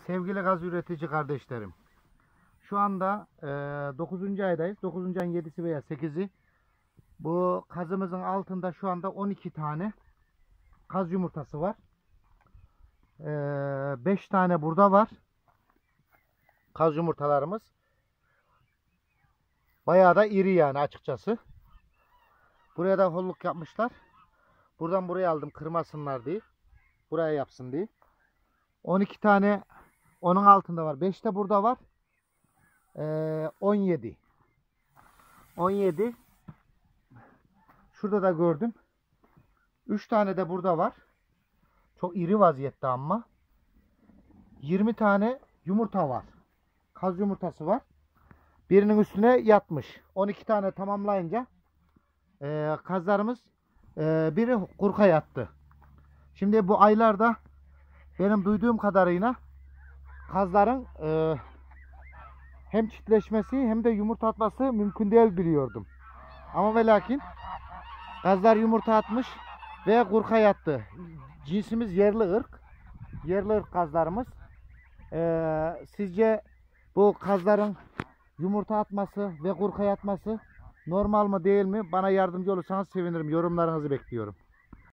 Sevgili gaz üretici kardeşlerim, şu anda 9. aydayız. 9. ayın 7'si veya 8'i. Bu kazımızın altında şu anda 12 tane kaz yumurtası var. 5 tane burada var. Kaz yumurtalarımız. Bayağı da iri yani açıkçası. Buraya da holluk yapmışlar. Buradan buraya aldım kırmasınlar diye. Buraya yapsın diye. 12 tane onun altında var. 5 de burada var. 17. 17. Şurada da gördüm. 3 tane de burada var. Çok iri vaziyette ama. 20 tane yumurta var. Kaz yumurtası var. Birinin üstüne yatmış. 12 tane tamamlayınca kazlarımız biri kurka yattı. Şimdi bu aylarda benim duyduğum kadarıyla kazların hem çiftleşmesi hem de yumurta atması mümkün değil biliyordum. Ama ve lakin kazlar yumurta atmış ve kurka yattı. Cinsimiz yerli ırk. Yerli ırk kazlarımız. Sizce bu kazların yumurta atması ve kurka yatması normal mı değil mi? Bana yardımcı olursanız sevinirim. Yorumlarınızı bekliyorum.